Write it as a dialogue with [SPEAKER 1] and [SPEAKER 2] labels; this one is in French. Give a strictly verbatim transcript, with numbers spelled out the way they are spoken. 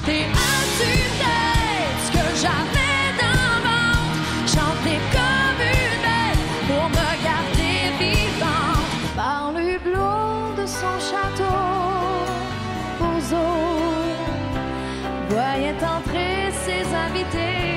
[SPEAKER 1] Et as-tu peut-être ce que j'avais dans le ventre? Chanter comme une bête pour me garder vivante. Par le hublot de son château, aux eaux, voyait entrer ses invités.